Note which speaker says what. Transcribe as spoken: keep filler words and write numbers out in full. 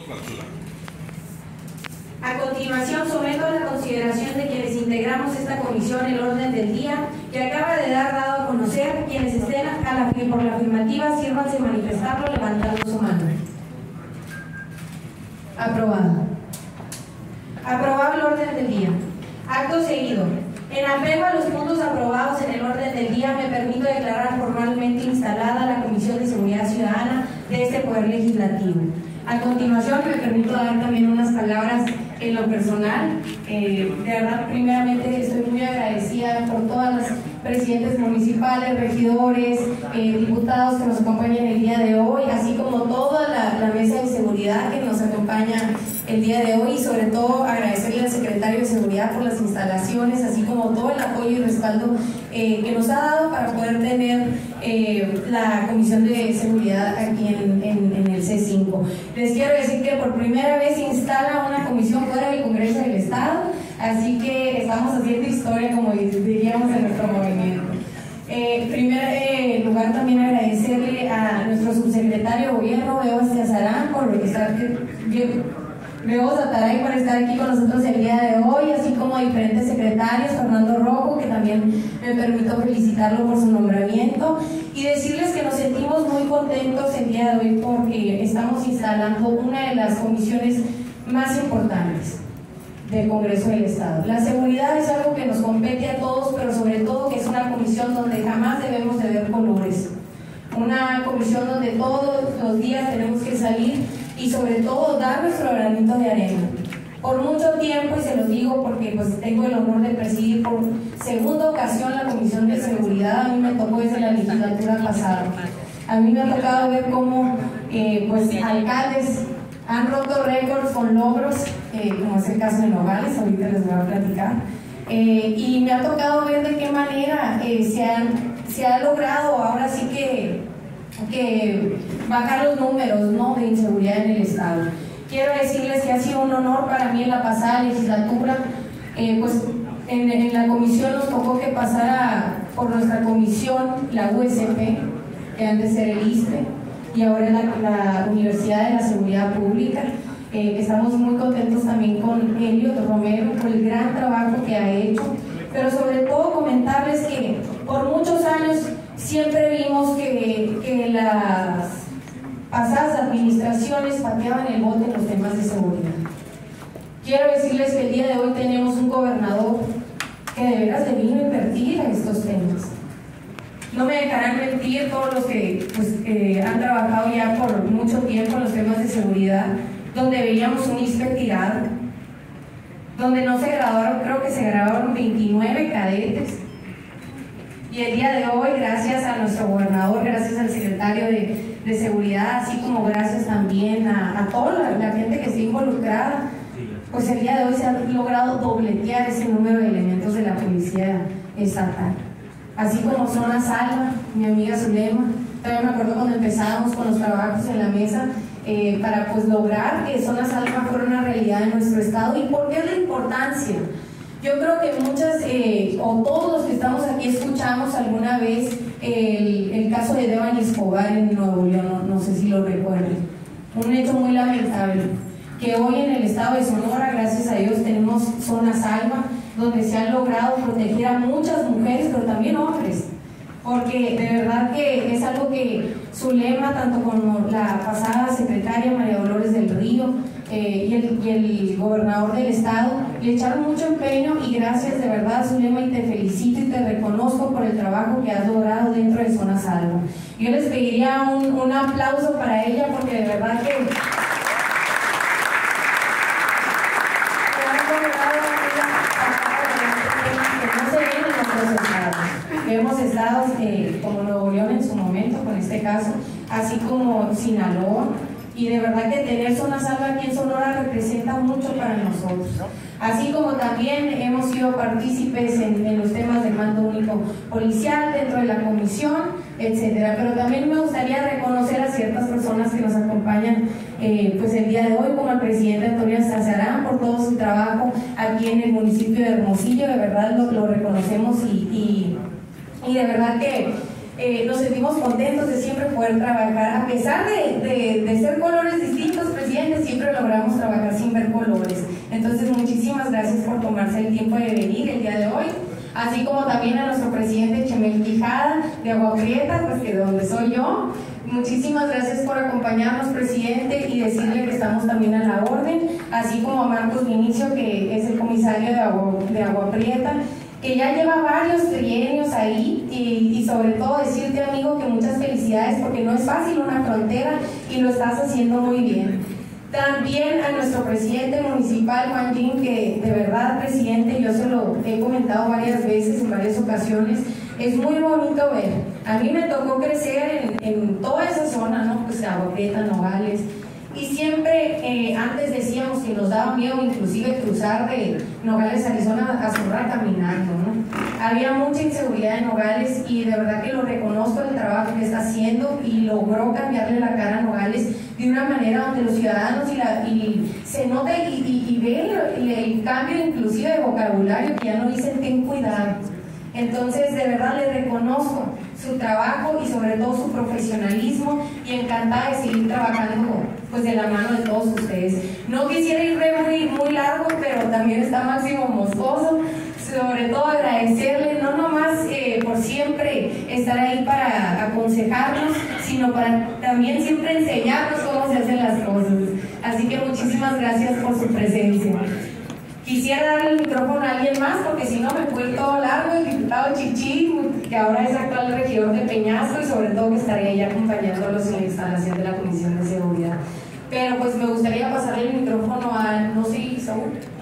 Speaker 1: A continuación, someto a la consideración de quienes integramos esta comisión el orden del día que acaba de dar dado a conocer. Quienes estén a la, por la afirmativa, sírvanse manifestarlo levantando su mano. Aprobado. Aprobado el orden del día. Acto seguido. En apego a los puntos aprobados en el orden del día, me permito declarar formalmente instalada la Comisión de Seguridad Ciudadana de este Poder Legislativo. A continuación, me permito dar también unas palabras en lo personal. Eh, de verdad, primeramente, estoy muy agradecida por todas las presidentes municipales, regidores, eh, diputados que nos acompañan el día de hoy, así como toda la, la mesa de seguridad que nos acompaña el día de hoy, y sobre todo agradecerle al secretario de Seguridad por las instalaciones, así como todo el apoyo y respaldo eh, que nos ha dado para poder tener eh, la Comisión de Seguridad aquí en, en, en el C cinco. Les quiero decir que por primera vez se instala una comisión fuera del Congreso del Estado, así que estamos haciendo historia, como diríamos en nuestro movimiento. Eh, en primer eh, lugar, también agradecerle a nuestro subsecretario de Gobierno, Bebo Estiazarán, por estar... Bebo Zataray por estar aquí con nosotros el día de hoy, así como a diferentes secretarios, Fernando Rojo, que también me permito felicitarlo por su nombramiento, y decirles que nos sentimos muy contentos el día de hoy porque estamos instalando una de las comisiones más importantes del Congreso del Estado. La seguridad es algo que nos compete a todos, pero sobre todo que es una comisión donde jamás debemos de ver colores. Una comisión donde todos los días tenemos que salir y sobre todo dar nuestro granito de arena. Por mucho tiempo, y se lo digo porque pues tengo el honor de presidir por segunda ocasión la Comisión de Seguridad, a mí me tocó desde la legislatura pasada. A mí me ha tocado ver cómo eh, pues alcaldes han roto récords con logros, eh, como es el caso de Nogales, ahorita les voy a platicar, eh, y me ha tocado ver de qué manera eh, se, han, se ha logrado ahora sí que, que bajar los números, ¿no?, de inseguridad en el Estado. Quiero decirles que ha sido un honor para mí en la pasada legislatura, eh, pues en, en la comisión nos tocó que pasara por nuestra comisión la U S P, que antes era el I S P E, y ahora la, la Universidad de la Seguridad Pública. Eh, estamos muy contentos también con Eliot Romero por el gran trabajo que ha hecho, pero sobre todo comentarles que por muchos años siempre vimos que, que las pasadas administraciones pateaban el bote en los temas de seguridad. Quiero decirles que el día de hoy tenemos un gobernador que de veras debió invertir en estos temas. No me dejarán mentir todos los que pues, eh, han trabajado ya por mucho tiempo en los temas de seguridad, donde veíamos un I S P E tirado, donde no se graduaron, creo que se graduaron veintinueve cadetes. Y el día de hoy, gracias a nuestro gobernador, gracias al secretario de, de Seguridad, así como gracias también a, a toda la, la gente que está involucrada, pues el día de hoy se ha logrado dobletear ese número de elementos de la policía estatal. Así como Zona Salva, mi amiga Zulema, todavía me acuerdo cuando empezábamos con los trabajos en la mesa eh, para pues lograr que Zona Salva fuera una realidad en nuestro estado. ¿Y por qué la importancia? Yo creo que muchas, eh, o todos los que estamos aquí escuchamos alguna vez el, el caso de Devani Escobar en Nuevo León, no, no sé si lo recuerden. Un hecho muy lamentable, que hoy en el estado de Sonora, gracias a Dios, tenemos Zona Salva, donde se han logrado proteger a muchas mujeres, pero también hombres, porque de verdad que es algo que Zulema, tanto como la pasada secretaria María Dolores del Río eh, y, el, y el gobernador del estado, le echaron mucho empeño, y gracias de verdad, Zulema, y te felicito y te reconozco por el trabajo que has logrado dentro de Zona Salva. Yo les pediría un, un aplauso para ella, porque de verdad que hemos estado eh, como Nuevo León en su momento, con este caso, así como Sinaloa, y de verdad que tener Zona Salva aquí en Sonora representa mucho para nosotros, así como también hemos sido partícipes en, en los temas del mando único policial dentro de la comisión, etcétera. Pero también me gustaría reconocer a ciertas personas que nos acompañan eh, pues el día de hoy, como el presidente Antonio Estiazarán, por todo su trabajo aquí en el municipio de Hermosillo. De verdad lo, lo reconocemos y, y Y de verdad que eh, nos sentimos contentos de siempre poder trabajar, a pesar de, de, de ser colores distintos, presidente, siempre lo ver colores. Entonces, muchísimas gracias por tomarse el tiempo de venir el día de hoy, así como también a nuestro presidente Chemel Quijada de Agua Prieta, pues que de donde soy yo. Muchísimas gracias por acompañarnos, presidente, y decirle que estamos también a la orden, así como a Marcos Vinicio, que es el comisario de Agua, de Agua Prieta, que ya lleva varios trienios ahí, y, y sobre todo decirte, amigo, que muchas felicidades, porque no es fácil una frontera y lo estás haciendo muy bien. También a nuestro presidente municipal, Juan Jim, que de verdad, presidente, yo se lo he comentado varias veces, en varias ocasiones, es muy bonito ver. A mí me tocó crecer en, en toda esa zona, ¿no? Pues Agua Prieta, Nogales, y siempre, eh, antes decíamos que nos daba miedo inclusive cruzar de Nogales, Arizona a Sonora caminando, ¿no? Había mucha inseguridad en Nogales y de verdad que lo reconozco el trabajo que está haciendo y logró cambiarle la cara a Nogales de una manera donde los ciudadanos y, la, y se nota y, y, y ven el, el cambio inclusive de vocabulario, que ya no dicen ten cuidado. Entonces, de verdad le reconozco su trabajo y sobre todo su profesionalismo, y encantada de seguir trabajando pues de la mano de todos ustedes. No quisiera ir muy, muy largo, pero también está Máximo Moscoso. Sobre todo agradecerle, no nomás eh, por siempre estar ahí para aconsejarnos, sino para también siempre enseñarnos cómo se hacen las cosas. Así que muchísimas gracias por su presencia. Quisiera darle el micrófono a alguien más, porque si no me fue todo largo, el diputado Chichi, que ahora es actual regidor de Peñasco, y sobre todo que estaría ahí acompañándolos en la instalación de la Comisión de Seguridad. Pero pues me gustaría pasarle el micrófono a, no sé, Saúl.